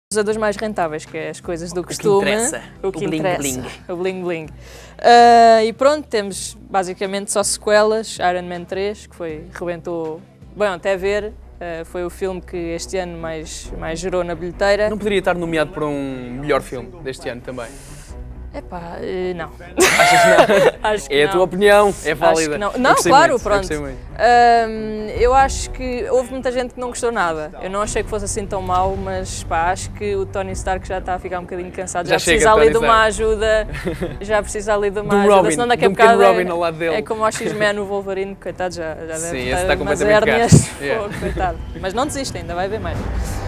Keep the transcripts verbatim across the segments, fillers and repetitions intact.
Usadores mais rentáveis, que é as coisas do costume. O que interessa. O que o bling interessa. bling. O bling bling. Uh, e pronto, temos basicamente só sequelas. Iron Man três, que foi, rebentou, bom, até ver, uh, foi o filme que este ano mais, mais gerou na bilheteira. Não poderia estar nomeado para um melhor filme deste ano também? Epá, uh, não. Achas que não? Acho que é não. a tua opinião, é válida. Acho que não, não claro, muito, pronto. Eu, um, eu acho que houve muita gente que não gostou nada. Eu não achei que fosse assim tão mau, mas pá, acho que o Tony Stark já está a ficar um bocadinho cansado. Já, Já precisa chega, ali de Tony uma ajuda. Já precisa ali de uma Do ajuda. Robin, Senão daqui de a um pequeno bocado Robin ao lado é, dele. é como o X-Men, o Wolverine, coitado, já, já Sim, deve esse ter está umas completamente hérnias. gasto. Yeah. Pô, coitado. Mas não desiste ainda, vai haver mais.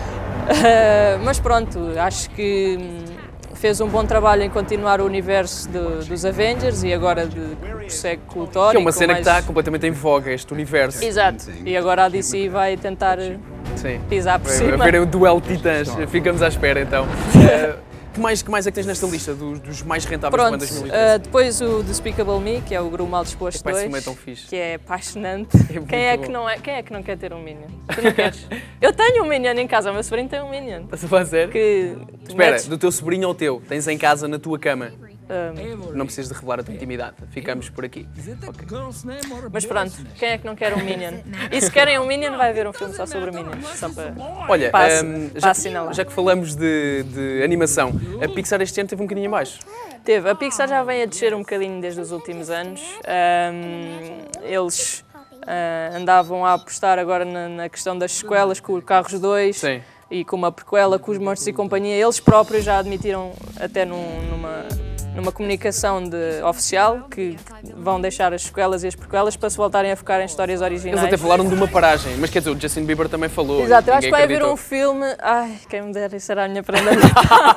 Uh, mas pronto, acho que fez um bom trabalho em continuar o universo de, dos Avengers e agora de, prossegue com o Thor. Que é uma com cena mais... que está completamente em voga, este universo. Exato, e agora a D C vai tentar Sim. pisar por Vai cima. haver o duelo de titãs, ficamos à espera então. Uh, que, mais, que mais é que tens nesta lista dos, dos mais rentáveis do ano Pronto, dois mil e treze? uh, depois o Despicable Me, que é o Gru Mal Disposto Epá, esse filme é dois, tão fixe. que é apaixonante. É quem, é muito que bom. não é, quem é que não quer ter um Minion? Tu não queres? Eu tenho um Minion em casa, o meu sobrinho tem um Minion. Estás a falar sério? Que tu Espera, metes, do teu sobrinho ao teu, tens em casa na tua cama. um, Não precisas de revelar a tua intimidade, ficamos por aqui. Okay. mas pronto, quem é que não quer um Minion? E se querem um Minion, vai haver um filme só sobre Minions. Só para... Olha, Passe- hum, para já, assinalar. já que falamos de, de animação, a Pixar este ano teve um bocadinho abaixo. Teve. A Pixar já vem a descer um bocadinho desde os últimos anos. Um, eles uh, andavam a apostar agora na, na questão das sequelas com o Carros dois Sim. e com uma prequela com os Monstros e Companhia. Eles próprios já admitiram, até num, numa, numa comunicação de, oficial, que vão deixar as sequelas e as prequelas para se voltarem a focar em histórias originais. Eles até falaram de uma paragem, mas quer dizer, o Justin Bieber também falou. Exato, eu e acho que ninguém vai haver acreditou. um filme. Ai, quem me dera, isso era a minha prenda de Natal.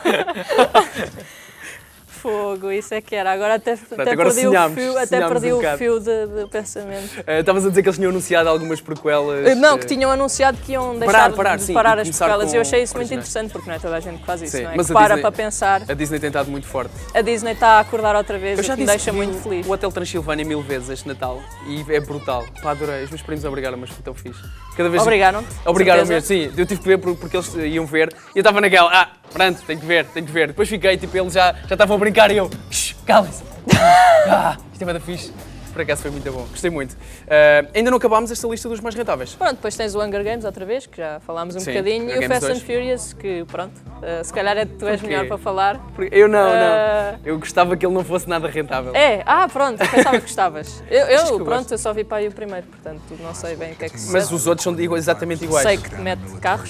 Fogo, isso é que era. Agora até, até agora perdi sonhámos, o fio, até sonhámos perdi um o bocado. fio de, de pensamento. Eh, Estavas a dizer que eles tinham anunciado algumas prequelas. Não, que eh, tinham anunciado que iam deixar Parar, parar, de sim, parar e as começar prequelas. com E eu achei isso muito originais. interessante, porque não é toda a gente que faz isso, Sim, não é? mas Que a para Disney- para pensar. A Disney tem estado muito forte. A Disney está a acordar outra vez, Eu já o que me disse deixa que vi muito feliz. o Hotel Transilvânia mil vezes este Natal e é brutal. Pá, adorei. Os meus primos obrigaram, mas foi tão fixe. Cada vez Obrigaram-te? Obrigaram certeza? mesmo, sim. Eu tive que ver por- porque eles iam ver e eu estava naquela, ah, pronto, tenho que ver, tenho que ver. Depois fiquei, tipo, eles já, já estavam a brincar e eu, shh, calem-se. Ah, isto é muito fixe. Por acaso foi muito bom, gostei muito. Ah, ainda não acabámos esta lista dos mais rentáveis. Pronto, depois tens o Hunger Games outra vez, que já falámos um Sim, bocadinho, Hunger e o Games Fast dois. and Furious, que pronto, uh, se calhar é, tu és Porquê? melhor para falar. Porque eu não, Ah. não. Eu gostava que ele não fosse nada rentável. É, ah, pronto, pensava que gostavas. Eu, eu, Acho que eu pronto, gosto. eu só vi para aí o primeiro, portanto não sei bem o que é que se Mas sente. os outros são igual- exatamente iguais. Sei que te mete carros.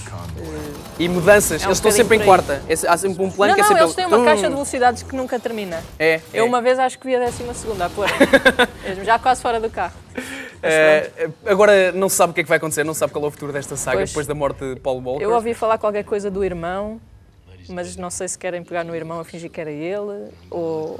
E mudanças, É um eles estão bocadinho sempre em por aí. quarta. É- há sempre um plano Não, que é não, sempre. eles têm uma Tum. caixa de velocidades que nunca termina. É. Eu é. uma vez acho que vi a décima segunda a pôr. Mesmo, já quase fora do carro. Eh, agora não se sabe o que é que vai acontecer, não se sabe qual é o futuro desta saga Pois. depois da morte de Paul Walker. Eu ouvi falar qualquer coisa do irmão, mas não sei se querem pegar no irmão a fingir que era ele, ou...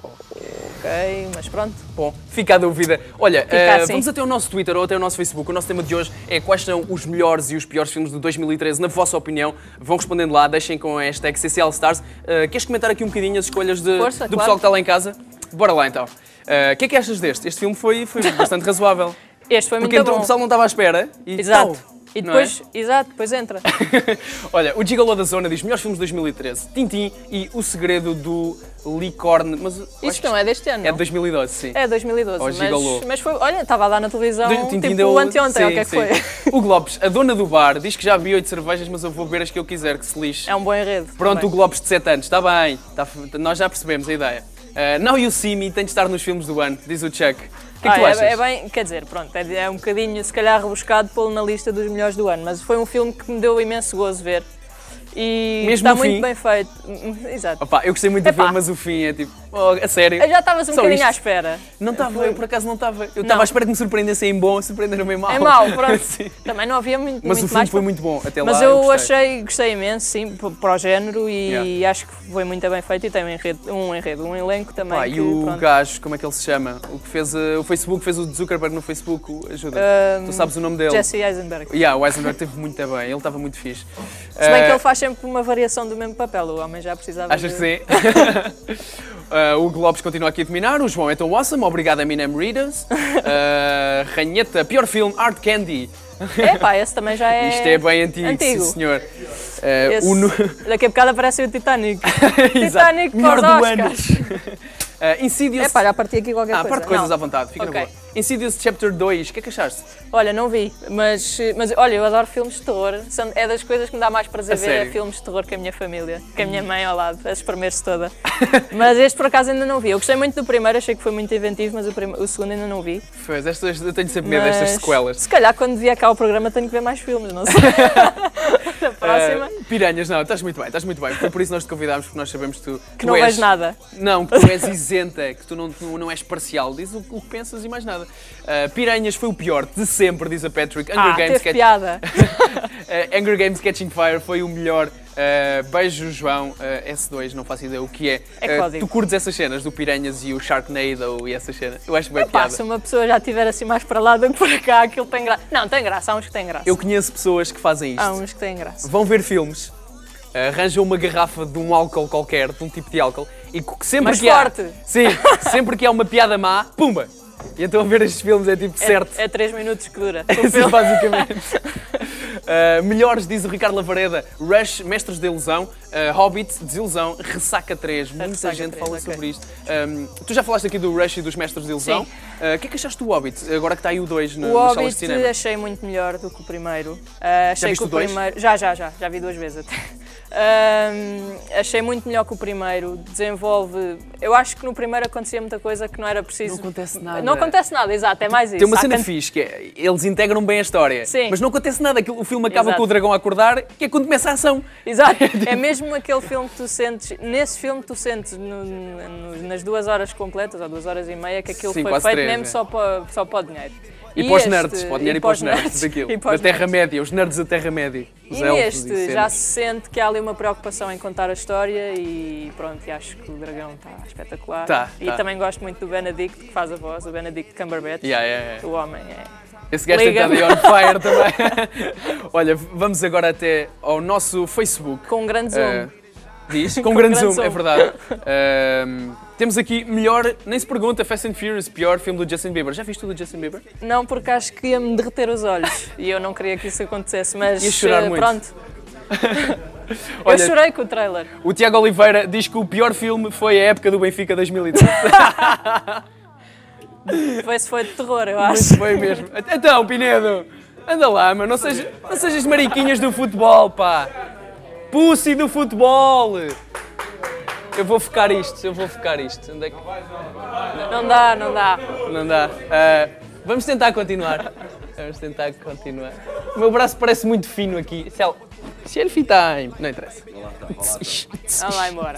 ok, mas pronto. Bom, fica a dúvida. Olha, Fica eh, assim. vamos até o nosso Twitter ou até o nosso Facebook. O nosso tema de hoje é quais são os melhores e os piores filmes de dois mil e treze, na vossa opinião. Vão respondendo lá, deixem com a hashtag C C L Stars. Eh, queres comentar aqui um bocadinho as escolhas de- Força, do claro. pessoal que está lá em casa? Bora lá então. Eh, O que é que achas deste? Este filme foi, foi bastante razoável. Este foi Porque muito entrou, o bom. pessoal não estava à espera. E, Exato. tal, E não é? depois, exato, depois entra. Olha, o Gigolo da Zona diz melhores filmes de dois mil e treze, Tintin e O Segredo do Licorne, mas eu acho que Isto não é deste ano, é não? de dois mil e doze, sim. É dois mil e doze, Ou Gigolo. mas, mas foi, olha, estava a dar na televisão, Do- Tintin tipo deu- anteontem, ou o sim, que é que sim. foi? O Globes, a dona do bar, diz que já bebi oito cervejas, mas eu vou beber as que eu quiser, que se lixe. É um bom enredo. Pronto, também. o Globes de sete anos, está bem, tá- nós já percebemos a ideia. Uh, Now You See Me tem de estar nos filmes do ano, diz o Chuck. O que é que Ah, tu achas? é, é bem, quer dizer, pronto, é, é um bocadinho, se calhar, rebuscado pô-lo na lista dos melhores do ano, mas foi um filme que me deu imenso gozo ver. E Mesmo está no muito fim? bem feito. Hum, Exato. Opa, eu gostei muito do Epá. filme, mas o fim é tipo, oh, a sério. Eu já estavas um Só bocadinho isto? à espera. Não estava, eu por acaso não estava. Eu Não. estava à espera que me surpreendessem em bom, surpreenderam-me em mau. É mau, pronto. Sim. Também não havia muito, Mas muito o filme mais foi para- muito bom, até Mas lá eu gostei. achei, gostei imenso, sim, p- para o género e Yeah. acho que foi muito bem feito e tem um enredo, um, enredo, um elenco também. Pá, que, e o pronto, gajo, como é que ele se chama? O que fez uh, o Facebook, fez o Zuckerberg no Facebook, o- ajuda. Um, Tu sabes o nome dele? Jesse Eisenberg. Yeah, o Eisenberg teve muito bem, ele estava muito fixe. Se bem Uh, que ele faz sempre uma variação do mesmo papel, o homem já precisava Achas de... que sim? Uh, o Globes continua aqui a dominar, o João é tão awesome, obrigado Eminem Readers. Uh, Ranheta, pior filme, Art Candy. É pá, esse também já é Isto é bem antigo, antigo. sim senhor. Esse, o no... Daqui a bocado aparece o Titanic. Titanic melhor para os do ano. Oscars. Uh, Insidious... É pá, já parti aqui qualquer ah, coisa. Ah, parte coisas não. à vontade, fica okay. na boa. Insidious Chapter dois, o que é que achaste? Olha, não vi, mas, mas olha, eu adoro filmes de terror. São, é das coisas que me dá mais prazer a ver sério? é filmes de terror com a minha família, com a minha mãe ao lado, a espremer-se toda. Mas este por acaso ainda não vi. Eu gostei muito do primeiro, achei que foi muito inventivo, mas o, prim... o segundo ainda não vi. Pois, estas, eu tenho sempre medo mas, destas sequelas. Se calhar quando vier cá ao programa tenho que ver mais filmes, não sei. Na próxima. Uh, piranhas, não, estás muito bem, estás muito bem. Foi por isso que nós te convidámos, porque nós sabemos que tu, que tu não és... vês nada. Não, que tu és isenta, que tu não, tu não és parcial, diz o, o que pensas e mais nada. Uh, Piranhas foi o pior de sempre, diz a Patrick. Hunger ah, Games teve Catch... piada. uh, Hunger Games Catching Fire foi o melhor. Uh, beijo, João. Uh, S dois, não faço ideia o que é. É uh, tu curtes essas cenas do Piranhas e o Sharknado e essas cenas? Eu acho bem Epá, piada. se uma pessoa já estiver assim mais para lá do que para cá, aquilo tem graça. Não, tem graça, há uns que têm graça. Eu conheço pessoas que fazem isto. Há uns que têm graça. Vão ver filmes, arranjam uma garrafa de um álcool qualquer, de um tipo de álcool, e sempre Mas que forte. há... Sim, sempre que há uma piada má, pumba! E então a ver estes filmes é tipo é, certo. É três minutos que dura. É assim, basicamente. Uh, melhores, diz o Ricardo Lavareda, Rush, Mestres da Ilusão, uh, Hobbit, Desilusão, Ressaca três. Muita Ressaca gente três, fala okay. sobre isto. Um, tu já falaste aqui do Rush e dos Mestres da Ilusão. O uh, que é que achaste do Hobbit, agora que está aí o dois no, o nas Hobbit salas de cinema? achei muito melhor do que o primeiro. Uh, achei já viste que o, o dois? primeiro. Já, já, já. Já vi duas vezes até. Um, achei muito melhor que o primeiro, desenvolve... Eu acho que no primeiro acontecia muita coisa que não era preciso... Não acontece nada. Não acontece nada, exato, é mais isso. Tem uma cena can... fixe, que é, eles integram bem a história, Sim. mas não acontece nada, o filme acaba exato. com o dragão a acordar, que é quando começa a ação. Exato, é mesmo aquele filme que tu sentes, nesse filme tu sentes no, no, nas duas horas completas, ou duas horas e meia, que aquilo Sim, foi feito três, mesmo é. só para, só para o dinheiro. E, e para os nerds, para o dinheiro e para os nerds daquilo, da Terra-média, os nerds da Terra-média. E neste já se sente que há ali uma preocupação em contar a história e pronto, e acho que o dragão está espetacular. Tá, e tá. também gosto muito do Benedict, que faz a voz, o Benedict Cumberbatch, yeah, yeah, yeah. o homem é... Esse gajo tem estado aí on fire também. Olha, vamos agora até ao nosso Facebook. Com um grande zoom. Uh, diz, com, com um grande, grande zoom, zoom, é verdade. Uh, temos aqui melhor, nem se pergunta, Fast and Furious, pior filme do Justin Bieber. Já viste tudo do Justin Bieber? Não, porque acho que ia-me derreter os olhos e eu não queria que isso acontecesse, mas ia chorar uh, muito. pronto. Olha, eu chorei com o trailer. O Tiago Oliveira diz que o pior filme foi a época do Benfica dois mil e dez. Foi se foi de terror, eu acho. Muito bem mesmo. Então, Pinedo, anda lá, mas não sejas, não sejas mariquinhas do futebol, pá. Pussy do futebol. Eu vou focar isto, eu vou focar isto. Onde é que... Não dá, não dá. Não dá. Uh, vamos tentar continuar. Vamos tentar continuar. O meu braço parece muito fino aqui. Selfie time. Não interessa. Vamos lá embora.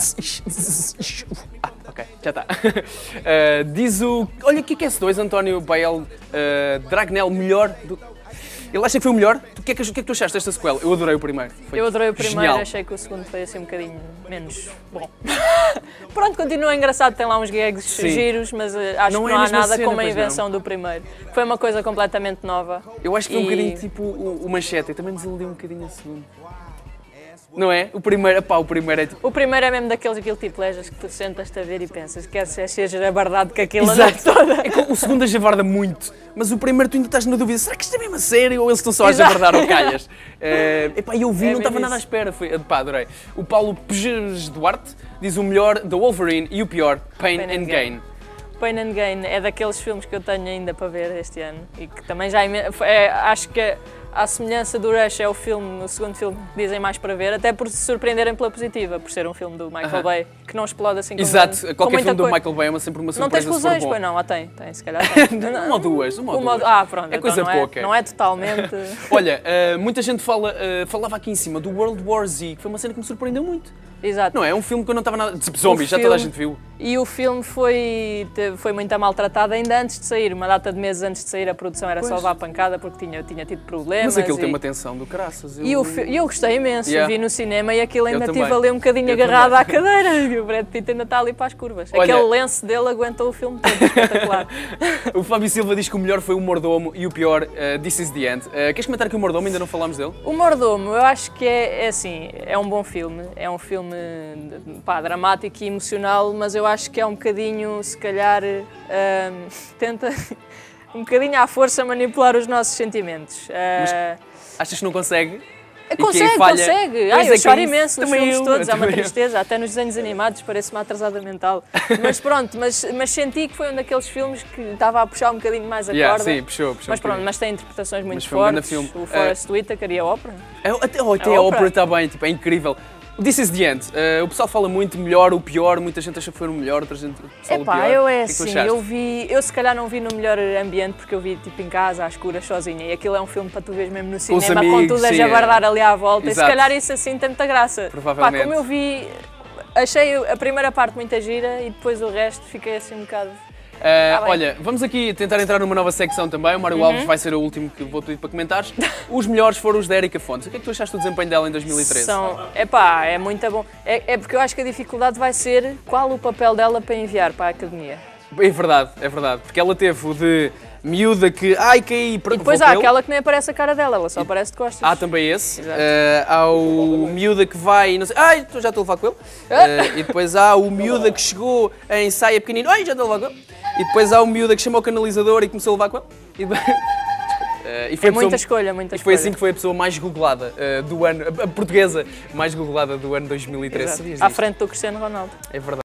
Ah, ok, já está. Uh, diz o... Olha, o que é que é esse dois, António Bael uh, Dragnel, melhor do... Ele acha que foi o melhor? O que, é que, o que é que tu achaste desta sequela? Eu adorei o primeiro. Foi eu adorei o primeiro, genial. Achei que o segundo foi assim um bocadinho menos bom. Pronto, continua engraçado, tem lá uns gags Sim. giros, mas uh, acho não que é não há a nada cena, como a pois invenção não. do primeiro. Foi uma coisa completamente nova. Eu acho que foi e... um bocadinho tipo o, o Manchete, eu também desiludiu um bocadinho a segundo. Não é? O primeiro, pá, o primeiro é tipo... O primeiro é mesmo daqueles guilty pleasures que tu sentas-te a ver e pensas que queres ser jabardado com aquilo a noite toda. É que o segundo a javarda muito, mas o primeiro tu ainda estás na dúvida, será que isto é mesmo a sério ou eles estão só a Exato. javardar ou calhas? Uh, epá, eu vi, É não estava mesmo nada à isso. espera, foi, pá, adorei. O Paulo Pejes Duarte diz o melhor The Wolverine e o pior Pain, Pain and and Gain. Pain and Gain é daqueles filmes que eu tenho ainda para ver este ano e que também já é, é, acho que à semelhança do Rush é o filme, o segundo filme que dizem mais para ver, até por se surpreenderem pela positiva, por ser um filme do Michael uh-huh. Bay, que não explode assim como Exato, com qualquer filme do coisa. Michael Bay é uma, sempre uma Não surpresa. tens explosões, pois não, ah, tem, tem, se calhar tem. uma ou duas, uma ou uma, duas. Ah, pronto, é coisa então não pouca. É, não é totalmente... Olha, uh, muita gente fala, uh, falava aqui em cima do World War Z, que foi uma cena que me surpreendeu muito. Exato. Não é? É um filme que eu não estava nada... Tipo zombies, já filme, toda a gente viu. E o filme foi, foi muito maltratado ainda antes de sair, uma data de meses antes de sair, a produção era pois. só levar a pancada porque tinha, tinha tido problemas. Mas aquilo e... tem uma tensão do caraças. Eu... E eu, eu gostei imenso, Yeah. vi no cinema e aquilo ainda Eu estive também. ali um bocadinho Eu agarrado também. à cadeira e o Brad Pitt ainda está ali para as curvas. Olha, aquele lenço dele aguentou o filme todo, espetacular. O Fábio Silva diz que o melhor foi o Mordomo e o pior, uh, This is the End. Uh, queres comentar aqui o Mordomo? Ainda não falámos dele? O Mordomo, eu acho que é, é assim, é um bom filme, é um filme pá, dramático e emocional, mas eu acho que é um bocadinho, se calhar, hum, tenta um bocadinho à força manipular os nossos sentimentos. Uh, Achas que não consegue? e Consegue, quem falha... consegue. Pois Ai, é eu que choro é isso. imenso nos Também filmes eu, todos, há uma também eu. tristeza, até nos desenhos animados, parece uma atrasada mental. Mas pronto, mas, mas senti que foi um daqueles filmes que estava a puxar um bocadinho mais a Yeah, corda. sim, puxou, puxou. Mas um pronto, bocadinho. mas tem interpretações muito Mas foi um grande fortes, filme. o Forrest Whitaker e a ópera. É, até oh, até A a ópera. ópera está bem, tipo, é incrível. O This is the End. Uh, o pessoal fala muito melhor, o pior, muita gente acha que foi o melhor, outra gente o pessoal o Epá, pior. eu é O que é que tu assim, achaste? eu vi, eu se calhar não vi no melhor ambiente porque eu vi tipo em casa, às escuras, sozinha, e aquilo é um filme para tu veres mesmo no os cinema, com, amigos, tudo a sim, jabardar ali à volta, Exato. e se calhar isso assim tem muita graça. Provavelmente. Pá, como eu vi, achei a primeira parte muito gira e depois o resto fiquei assim um bocado... Uh, Tá bem. olha, vamos aqui tentar entrar numa nova secção também. O Mário Alves vai ser o último que vou pedir para comentares. Os melhores foram os da Erika Fontes. O que é que tu achaste do desempenho dela em dois mil e treze? São, epá, é muito bom. É, é porque eu acho que a dificuldade vai ser qual o papel dela para enviar para a academia. É verdade, é verdade. Porque ela teve o de miúda que, ai, caí, para E depois há aquela que nem aparece a cara dela, ela só aparece de costas. Há também esse. Exato. Uh, há o miúda que vai, não sei, ai, já estou a levar com ele. Uh, e depois há o miúda que chegou em saia pequenino, ai, já estou a levar com ele. E depois há o miúda que chamou o canalizador e começou a levar com ele. E, depois- Uh, e foi É a pessoa- muita escolha, muita E foi escolha. assim que foi a pessoa mais googlada uh, do ano, a, a portuguesa mais googlada do ano dois mil e treze. Exato. Sabias À disto? frente do Cristiano Ronaldo. É verdade.